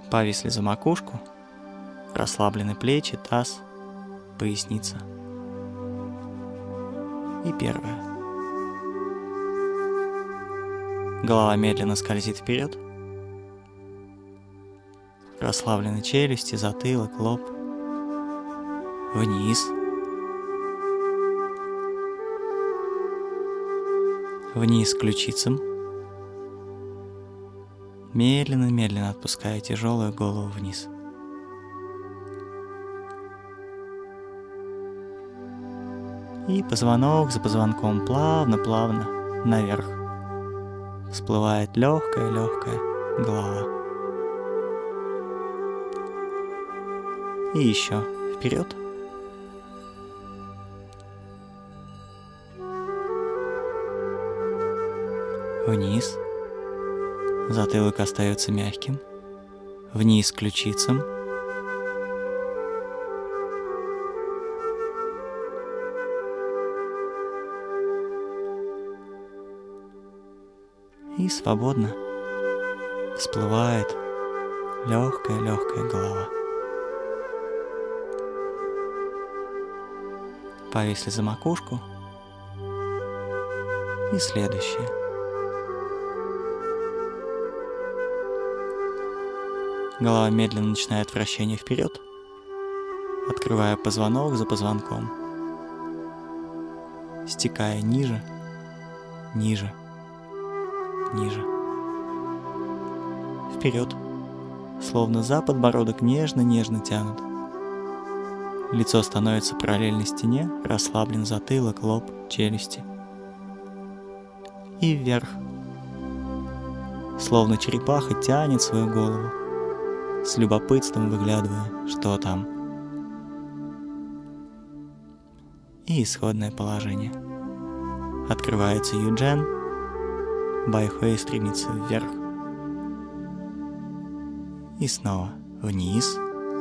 Повисли за макушку, расслаблены плечи, таз, поясница. И первое. Голова медленно скользит вперед. Расслаблены челюсти, затылок, лоб. Вниз. Вниз к ключицам. Медленно-медленно отпуская тяжелую голову вниз. И позвонок за позвонком плавно-плавно наверх. Всплывает легкая-легкая голова. И еще вперед. Вниз. Затылок остается мягким. Вниз к ключицам. И свободно всплывает легкая-легкая голова. Повисли за макушку. И следующее. Голова медленно начинает вращение вперед, открывая позвонок за позвонком, стекая ниже, ниже, ниже. Вперед, словно за подбородок нежно-нежно тянут. Лицо становится параллельно стене, расслаблен затылок, лоб, челюсти. И вверх, словно черепаха тянет свою голову, с любопытством выглядывая, что там. И исходное положение. Открывается Юджен, Байхуэй стремится вверх. И снова вниз.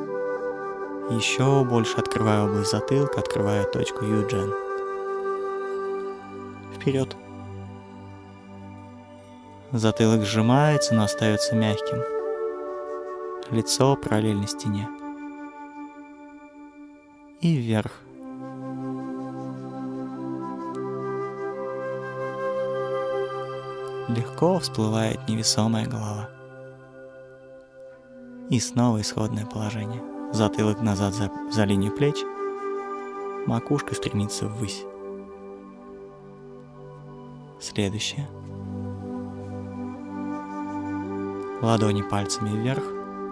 Еще больше открывая область затылка, открывая точку Юджен. Вперед. Затылок сжимается, но остается мягким. Лицо параллельно стене. И вверх. Легко всплывает невесомая голова. И снова исходное положение. Затылок назад за линию плеч. Макушка стремится ввысь. Следующее. Ладони пальцами вверх.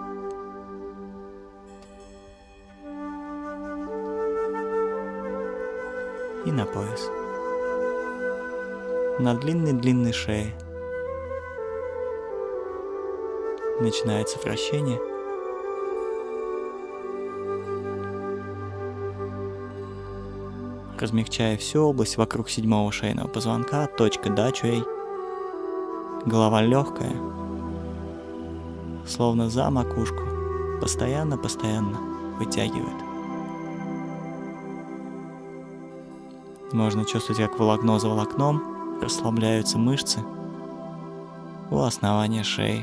И на пояс. На длинной-длинной шее начинается вращение. Размягчая всю область вокруг седьмого шейного позвонка, точка Дачуэй. Голова легкая, словно за макушку, постоянно-постоянно вытягивает. Можно чувствовать, как волокно за волокном расслабляются мышцы у основания шеи.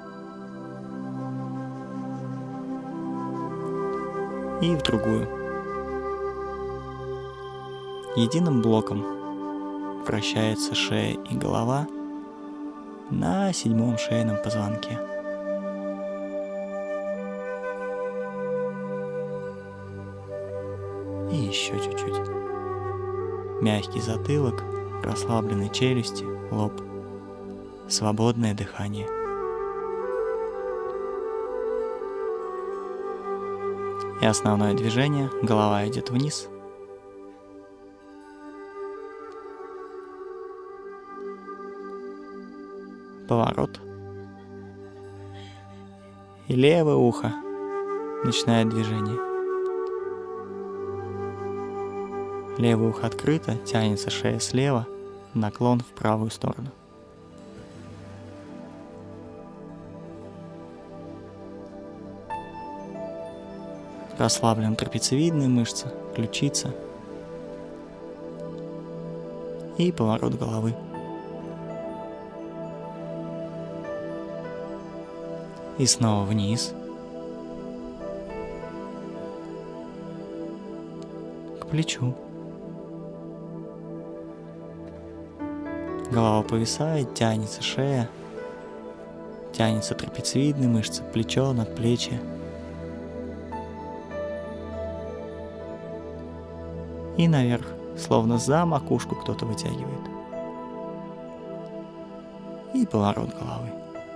И в другую. Единым блоком вращается шея и голова на седьмом шейном позвонке. И еще чуть-чуть. Мягкий затылок, расслабленные челюсти, лоб, свободное дыхание. И основное движение, голова идет вниз. Поворот. И левое ухо начинает движение. Левое ухо открыто, тянется шея слева, наклон в правую сторону. Расслаблен трапециевидные мышцы, ключица. И поворот головы. И снова вниз. плечу. Голова повисает, тянется шея, тянется трапециевидные мышцы, плечо, надплечье. И наверх, словно за макушку кто-то вытягивает. И поворот головы.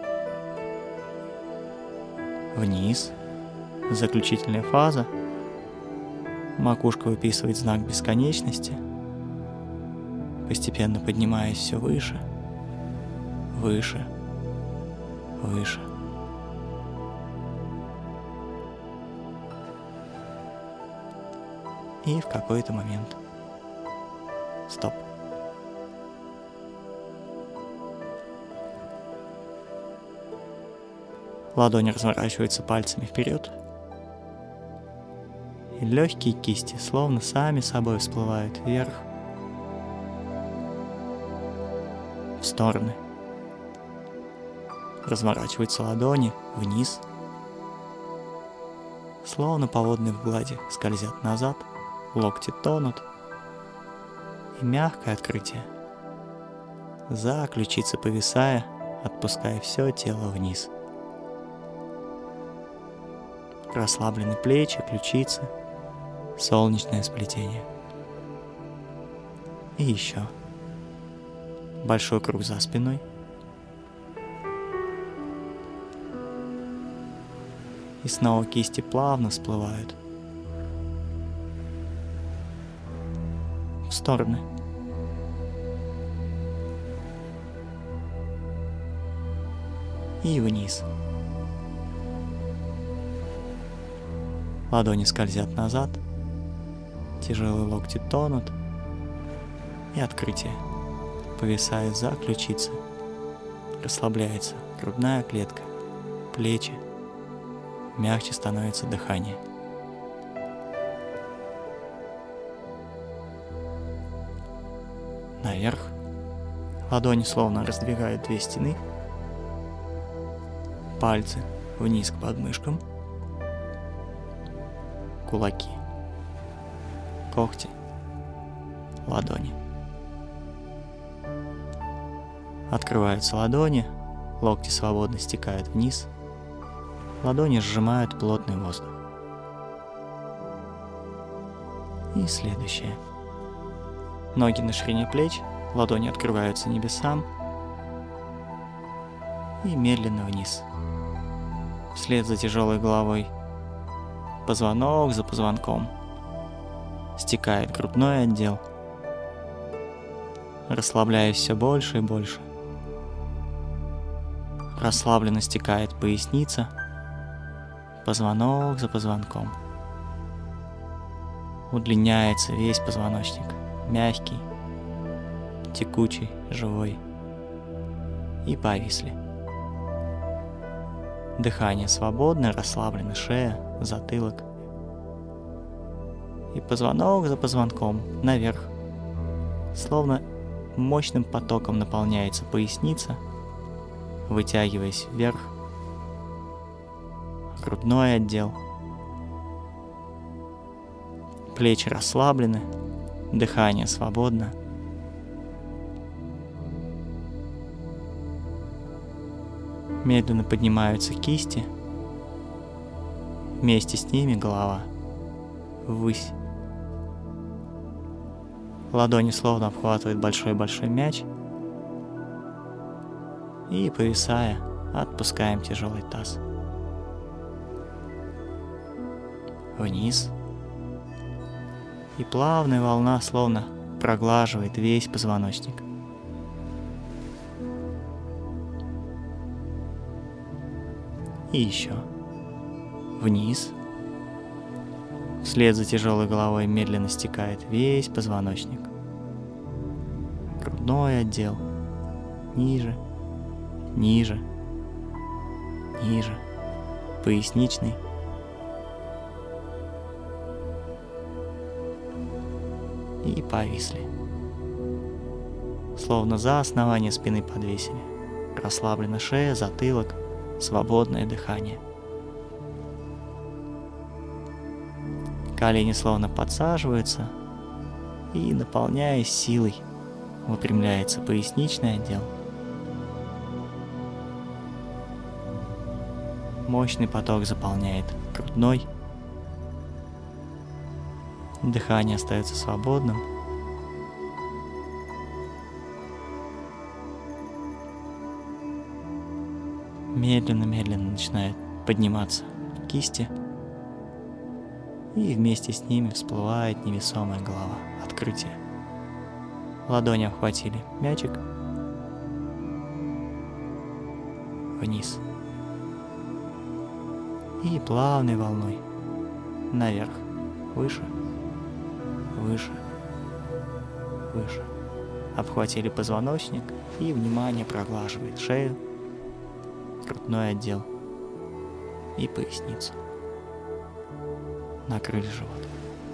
Вниз. Заключительная фаза. Макушка выписывает знак бесконечности, постепенно поднимаясь все выше, выше, выше. И в какой-то момент стоп. Ладонь разворачивается пальцами вперед. И легкие кисти словно сами собой всплывают вверх, в стороны. Разворачиваются ладони вниз, словно по водной глади скользят назад, локти тонут, и мягкое открытие. За ключицы повисая, отпуская все тело вниз. Расслаблены плечи, ключицы, солнечное сплетение. И еще. Большой круг за спиной. И снова кисти плавно всплывают в стороны. И вниз. Ладони скользят назад, тяжелые локти тонут, и открытие. Повисает за ключицы, расслабляется грудная клетка, плечи, мягче становится дыхание. Наверх. Ладони словно раздвигают две стены, пальцы вниз к подмышкам, кулаки, когти, ладони. Открываются ладони, локти свободно стекают вниз, ладони сжимают плотный воздух. И следующее. Ноги на ширине плеч, ладони открываются небесам и медленно вниз. Вслед за тяжелой головой позвонок за позвонком стекает грудной отдел, расслабляясь все больше и больше. Расслабленно стекает поясница, позвонок за позвонком. Удлиняется весь позвоночник, мягкий, текучий, живой. И повисли. Дыхание свободное, расслаблена шея, затылок. И позвонок за позвонком наверх. Словно мощным потоком наполняется поясница, вытягиваясь вверх. Грудной отдел. Плечи расслаблены, дыхание свободно. Медленно поднимаются кисти, вместе с ними голова ввысь. Ладони словно обхватывают большой-большой мяч. И, повисая, отпускаем тяжелый таз. Вниз. И плавная волна словно проглаживает весь позвоночник. И еще. Вниз. Вслед за тяжелой головой медленно стекает весь позвоночник. Грудной отдел. Ниже, ниже, ниже. Поясничный. И повисли. Словно за основание спины подвесили. Расслаблена шея, затылок, свободное дыхание. Колени словно подсаживаются, и, наполняясь силой, выпрямляется поясничный отдел. Мощный поток заполняет грудной. Дыхание остается свободным. Медленно-медленно начинает подниматься кисти. И вместе с ними всплывает невесомая голова. Открытие. Ладони обхватили мячик. Вниз. И плавной волной наверх. Выше. Выше. Выше. Обхватили позвоночник, и внимание проглаживает шею, грудной отдел и поясницу. Накрыли живот.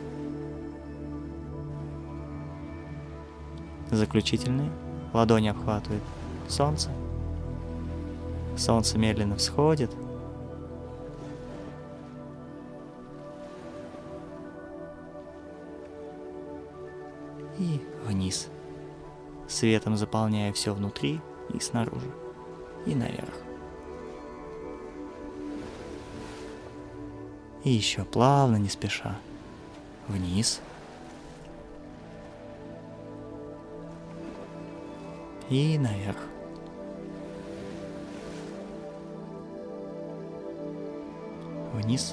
Заключительные. Ладони обхватывает солнце. Солнце медленно всходит. И вниз. Светом заполняя все внутри и снаружи. И наверх. И еще плавно, не спеша. Вниз. И наверх. Вниз.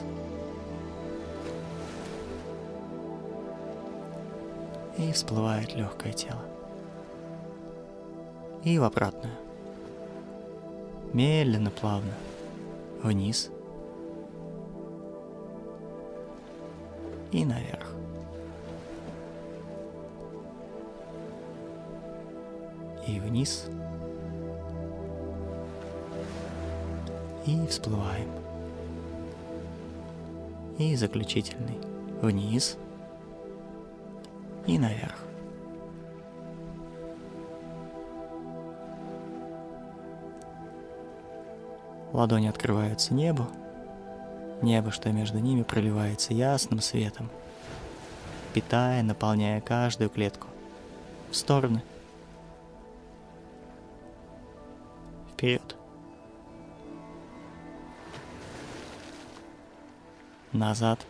И всплывает легкое тело. И в обратную. Медленно, плавно. Вниз. И наверх. И вниз. И всплываем. И заключительный. Вниз. И наверх. Ладони открываются небу. Небо, что между ними, проливается ясным светом, питая, наполняя каждую клетку. В стороны. Вперед. Назад.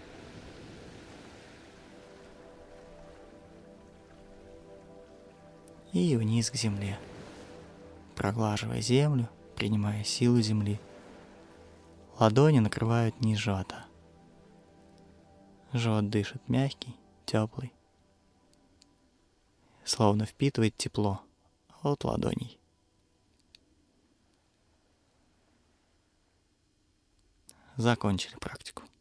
И вниз к земле, проглаживая землю, принимая силу земли. Ладони накрывают низ живота. Живот дышит мягкий, теплый, словно впитывает тепло от ладоней. Закончили практику.